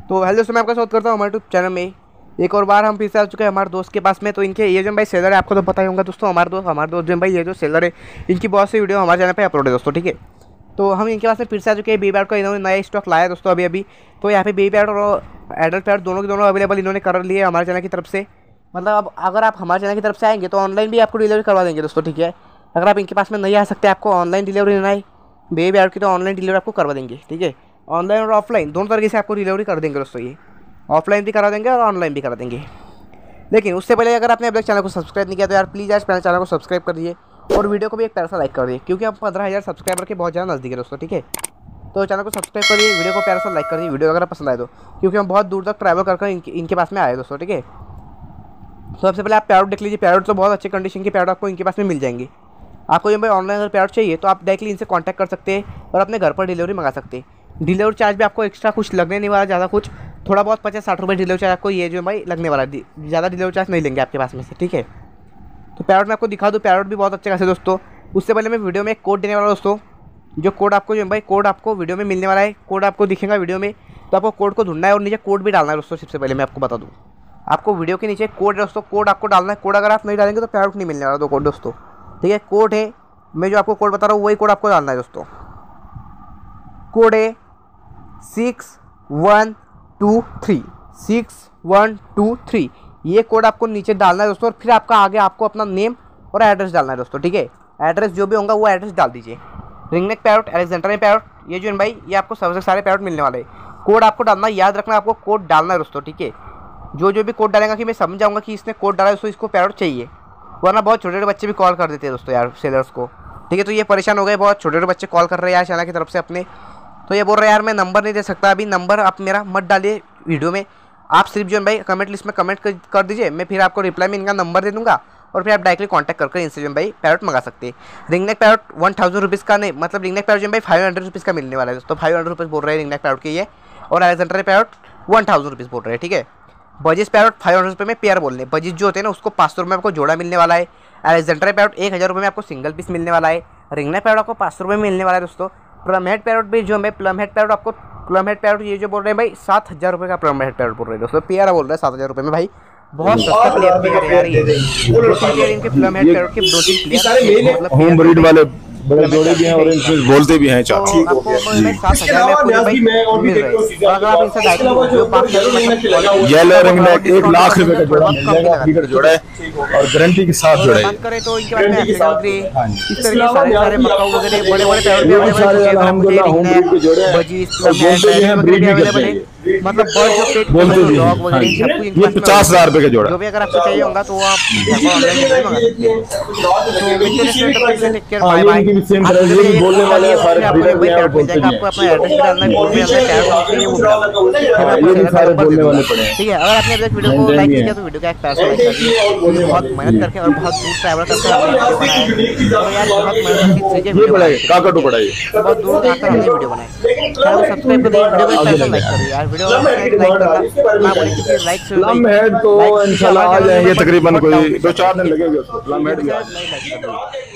तो हेलो दोस्तों, मैं आपका स्वागत करता हूँ हमारे यूट्यूब चैनल में। एक और बार हम फिर से आ चुके हैं हमारे दोस्त के पास में। तो इनके ये जो भाई सेलर है, आपको तो पता ही होगा दोस्तों। हमारे दोस्त जो भाई ये जो सेलर है, इनकी बहुत सी वीडियो हमारे चैनल पे अपलोड है दोस्तों, ठीक है। तो हम इनके पास में फिर से आ चुके हैं। बेबी पैरट का इन्होंने नया स्टॉक लाया दोस्तों अभी। तो यहाँ पे बेबी पैरट और एडल्ट पैरट दोनों के दोनों अवेलेबल इन्होंने कर लिए हमारे चैनल की तरफ से। मतलब अब अगर आप हमारे चैनल की तरफ से आएंगे तो ऑनलाइन भी आपको डिलीवरी करवा देंगे दोस्तों, ठीक है। अगर आप इनके पास में नहीं आ सकते, आपको ऑनलाइन डिलीवरी लेना है बेबी पैरट की, तो ऑनलाइन डिलीवरी आपको करवा देंगे, ठीक है। ऑनलाइन और ऑफलाइन दोनों तरीके से आपको डिलीवरी कर देंगे दोस्तों। ये ऑफलाइन भी करा देंगे और ऑनलाइन भी करा देंगे। लेकिन उससे पहले अगर आपने अभी तक चैनल को सब्सक्राइब नहीं किया तो यार प्लीज़ यार चैनल को सब्सक्राइब कर दीजिए और वीडियो को भी एक प्यारा सा लाइक कर दीजिए, क्योंकि हम 15,000 सब्सक्राइबर के बहुत ज़्यादा नज़दीक है दोस्तों, ठीक है। तो चैनल को सब्सक्राइब करिए, वीडियो को प्यारा सा लाइक कर दीजिए वीडियो अगर पसंद आए तो, क्योंकि हम बहुत दूर तक ट्रैवल कर इनके पास में आए दोस्तों, ठीक है। तो सबसे पहले आप पैरट देख लीजिए। पैरट तो बहुत अच्छे कंडीशन के पैरट आपको इनके पास में मिल जाएंगे। आपको जब भाई ऑनलाइन अगर पैरट चाहिए तो आप डायरेक्टली इनसे कॉन्टैक्ट कर सकते हैं और अपने घर पर डिलीवरी मंगा सकते हैं। डिलीवरी चार्ज भी आपको एक्स्ट्रा कुछ लगने नहीं वाला, ज़्यादा कुछ, थोड़ा बहुत 50-60 रुपये डिलीवरी चार्ज आपको ये जो भाई लगने वाला है। ज़्यादा डिलीवरी चार्ज नहीं लेंगे आपके पास में से, ठीक है। तो पैरट मैं आपको दिखा दूँ, पैरट भी बहुत अच्छे खासे दोस्तों। उससे पहले मैं वीडियो में एक कोड देने वाला दोस्तों, जो कोड आपको जो भाई कोड आपको वीडियो में मिलने वाला है। कोड आपको दिखेगा वीडियो में, तो आपको कोड को ढूंढना है और नीचे कोड भी डालना है दोस्तों। सबसे पहले मैं आपको बता दूँ, आपको वीडियो के नीचे कोड है दोस्तों, कोड आपको डालना है। कोड अगर आप नहीं डालेंगे तो पैरट नहीं मिलने वाला दो कोड दोस्तों, ठीक है। कोड है, मैं जो आपको कोड बता रहा हूँ वही कोड आपको डालना है दोस्तों। कोड है 6123 ये कोड आपको नीचे डालना है दोस्तों। और फिर आपका आगे आपको अपना नेम और एड्रेस डालना है दोस्तों, ठीक है। एड्रेस जो भी होगा वो एड्रेस डाल दीजिए। रिंगनेक पैरट, अलेक्जेंडर पैरट, ये जो है भाई ये आपको सबसे सारे पैरट मिलने वाले हैं। कोड आपको डालना, याद रखना आपको कोड डालना है दोस्तों, ठीक है। जो भी कोड डालेगा कि मैं समझ जाऊँगा कि इसने कोड डाला है दोस्तों, इसको पैरट चाहिए। वरना बहुत छोटे छोटे बच्चे भी कॉल कर देते हैं दोस्तों यार सेलर्स को, ठीक है। तो ये परेशान हो गए, बहुत छोटे छोटे बच्चे कॉल कर रहे हैं यार चैनल की तरफ से अपने। तो ये बोल रहे हैं यार मैं नंबर नहीं दे सकता अभी, नंबर आप मेरा मत डालिए वीडियो में, आप सिर्फ जो भाई कमेंट लिस्ट में कमेंट कर दीजिए। मैं फिर आपको रिप्लाई में इनका नंबर दे दूँगा और फिर आप डायरेक्टली कॉन्टैक्ट करके इनसे जो भाई पैरट मंगा सकते हैं। रिंगनेक पैरट 1000 रुपीज़ का नहीं, मतलब रिंगनेक पैरट जो भाई 500 रुपीज़ का मिलने वाला है दोस्तों। 500 रुपीज़ बोल रहे हैं रिंगनेक पैरट के ये, और अलेक्जेंडर पैरट 1000 रुपीज़ बोल रहे हैं, ठीक है। बजीज पैरट 500 रुपये में पेयर बोल रहे हैं। बजीज जो होते हैं ना उसको 500 रुपये में आपको जोड़ा मिलने वाला है। अलेक्जेंडर पैरट 1000 रुपये में आपको सिंगल पीस मिलने वाला है। रिंगनेक पैरट आपको 500 रुपये में मिलने वाला है दोस्तों। प्लम हेड पैरट भी जो है, प्लम हेड पैरट आपको, प्लम हेड पैरट ये जो बोल रहे हैं भाई 7000 रुपये का प्लम हेड पैरट बोल रहे हैं दोस्तों। पेयर बोल रहे हैं 7000 रुपये में भाई, बहुत सस्ता प्लेयर है यार ये। इनके प्लम हेड पैरट के 2-3 प्लेयर मतलब होम ब्रीड वाले जोड़े भी हैं और इनसे बोलते भी हैं चार। येलो रिंगनेक 1 लाख रुपए का जोड़ा मिलेगा, बिगड़ जोड़ा है और गारंटी के साथ जोड़ा है। बात करें तो इनके बारे में इस तरह के सारे मकाऊ वगैरह बड़े-बड़े मतलब बर्ड जो पेट डॉग वगैरह सब कुछ 50,000 रुपए का जोड़ा। जो भी अगर आपको चाहिए होगा तो आप ऑनलाइन मंगा सकते हैं। तो बाय बाय। सेम तरह ये भी बोलने वाले हैं सारे ब्रीडर भी हैं और बोलते भी हैं। आपको अपना एड्रेस भी डालना है, कोड भी डालना है, ये भी सारे बोलने वाले पड़े हैं, ठीक है। अगर आपने अभी वीडियो को लाइक किया तो वीडियो का एक प्यार से लाइक कर दीजिए। बहुत मेहनत करके और बहुत दूर ट्रैवल करके हमने वीडियो बनाया है और यार बहुत मेहनत की चीजें वीडियो बनाई, काकटू पढ़ाई बहुत दूर आकर हमने वीडियो बनाई। चैनल को सब्सक्राइब कर दीजिए, वीडियो को एक लाइक करिए यार। वीडियो को लाइक करना ना भूलिए, क्योंकि लाइक से प्लम हेड तो इंशाल्लाह आ जाएंगे, तकरीबन कोई 2-4 दिन लगेंगे उसको प्लम हेड में।